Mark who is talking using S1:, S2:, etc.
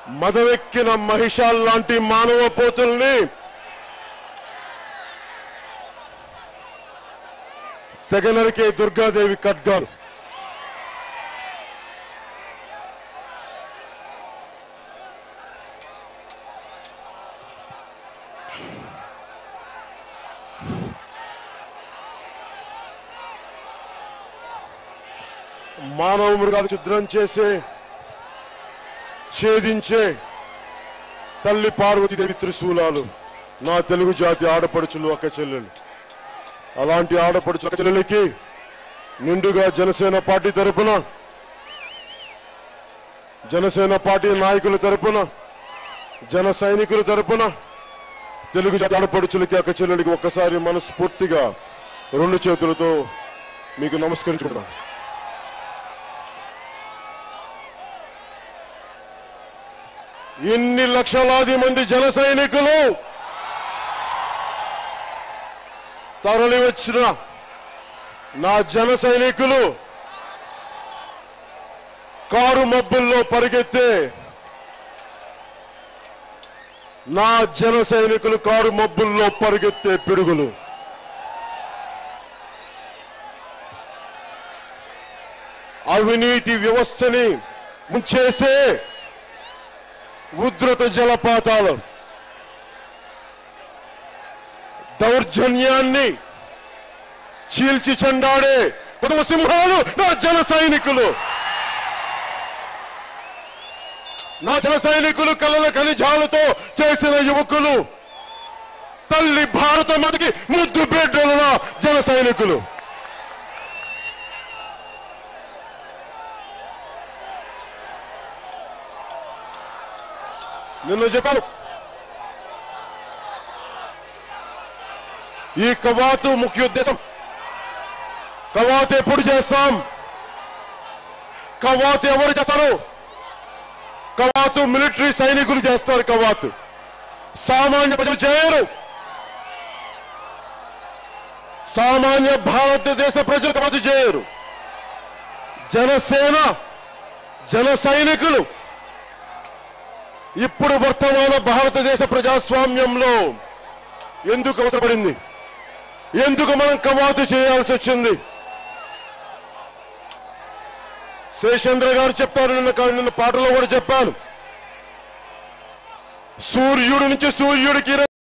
S1: మదవెక్కిన మహిషాల్లాంటి మానవ పోతుల్ని తెగనరికే దుర్గాదేవి ఖడ్గాలు మానవ మృగాలు ఛిద్రం చేసే ఛేదించే తల్లి పార్వతీదేవి త్రిశూలాలు నా తెలుగు జాతి ఆడపడుచులు అక్క చెల్లెలు. అలాంటి ఆడపడుచు అక్క చెల్లెలకి నిండుగా జనసేన పార్టీ తరపున, జనసేన పార్టీ నాయకుల తరపున, జన సైనికుల తరపున తెలుగు జాతి ఆడపడుచులకి అక్క చెల్లెలకి ఒక్కసారి మనస్ఫూర్తిగా రెండు చేతులతో మీకు నమస్కరించుకుంటాం. ఇన్ని లక్షలాది మంది జన సైనికులు తరలి వచ్చిన నా జన సైనికులు కారు మబ్బుల్లో పరిగెత్తే నా జన సైనికులు కారు మబ్బుల్లో పరిగెత్తే పిడుగులు. అవినీతి వ్యవస్థని ముంచేసే ఉధృత జలపాతాలు, దౌర్జన్యాన్ని చీల్చి చెండాడే పదవ సింహాలు నా జన సైనికులు. నా జన సైనికులు కలల ఖనిజాలతో చేసిన యువకులు, తల్లి భారతమాతకి ముద్దు బిడ్డలు నా జన సైనికులు. నిన్న చెప్పాను, ఈ కవాతు ముఖ్య ఉద్దేశం, కవాతు ఎప్పుడు చేస్తాం, కవాతు ఎవరు చేస్తారు? కవాతు మిలిటరీ సైనికులు చేస్తారు. కవాతు సామాన్య ప్రజలు చేయరు. సామాన్య భారతదేశ ప్రజలు కవాతు చేయరు. జనసేన జన సైనికులు ఇప్పుడు వర్తమాన భారతదేశ ప్రజాస్వామ్యంలో ఎందుకు అవసరపడింది, ఎందుకు మనం కవాతు చేయాల్సి వచ్చింది? శేషేంద్ర గారు చెప్తారు, నిన్న పాటలో కూడా చెప్పాను, సూర్యుడి నుంచి సూర్యుడికి